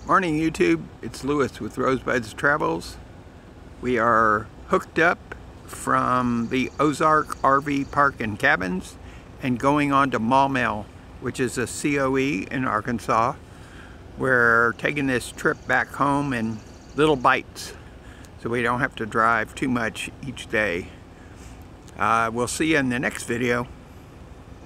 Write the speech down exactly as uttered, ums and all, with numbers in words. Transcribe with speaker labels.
Speaker 1: Morning YouTube, it's Lewis with Rosebuds Travels. We are hooked up from the Ozark R V Park and Cabins and going on to Maumelle, which is a C O E in Arkansas. We're taking this trip back home in little bites so we don't have to drive too much each day. Uh, we'll see you in the next video.